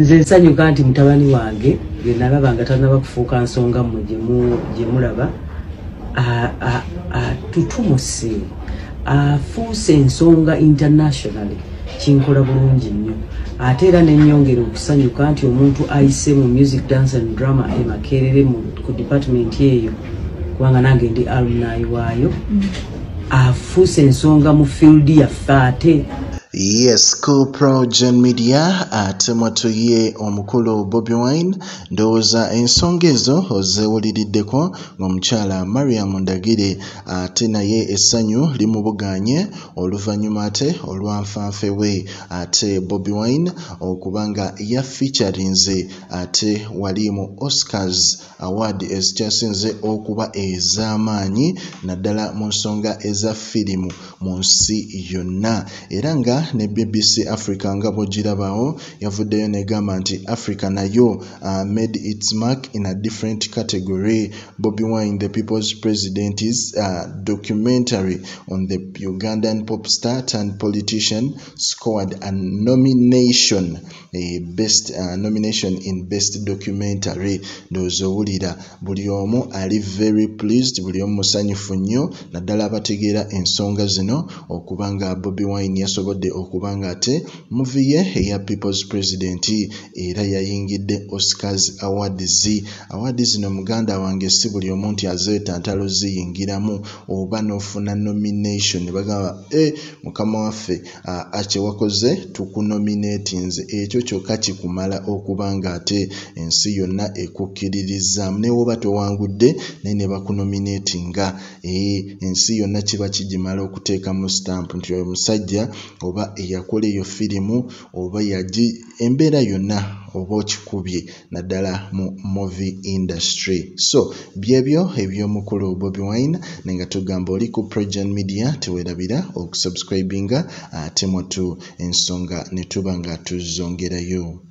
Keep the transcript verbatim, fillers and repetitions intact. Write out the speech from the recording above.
nze nsanyuka nti mutabani wange bye nalaba nga tanaba kufuuka nsonga mmwe gye mulaba atutumuse afuuse ensonga internationally kinkola bulungi nnyo ate era n'ennyongera okusanyuka nti omuntu ayise mu music dance and drama e Makerere ku department eyo kubanga nange ndi alumni waayo afuuse ensonga mu field yaffe ate. Yes, ku PROJOURN Media ate mwatuye omukulu Bobi Wine ndowooza ensonga ezo ozewuliddeko ng'omukyala Mariam Ndagire ate naye essanyu limubuganye oluvannyuma ate olwanfanfe we ate Bobi Wine okubanga ya featurinze ate wali mu Oscars award ezikyasinze okuba ez'amaanyi naddala mu nsonga eza firimu munsi yonna era nga ne B B C Africa nga bw'ogirabawo Evudeyo negamba nti Africa nayo uh, made its mark in a different category. Bobi Wine, the People's President, is uh, documentary on the Ugandan pop star and politician scored a nomination, a best uh, nomination in best documentary. Dozowulira buli omu ali very pleased, buli omu musanyufu nnyo naddala abategeera ensonga zino okubanga Bobi Wine yasobodde okubanga ate movie ye eya People's President era yayingidde Oscars Awards. Awards zino muganda wange si buli omuntu azeeta ntalo ziyingiramu oba n'ofuna nomination bagamba eh mukama waffe ache wakoze tukunominatinze ekyo kyokka kikumala okubanga ate ensi yonna ekukkiririza ne woba towangudde naye ne bakunominatinga eh ensi yonna kiba kigimala okuteeka mu stamp nti oyo musajja oba eyakola eyo firimu oba yaji embeera yonna oba okikubye naddala mu movie industry. So byebyo eby'omukulu Bobi Wine nenga tugamba oli ku PROJOURN Media tewerabira okusubscribinga ate mwatu ensonga ne tuba nga tuzongerayo.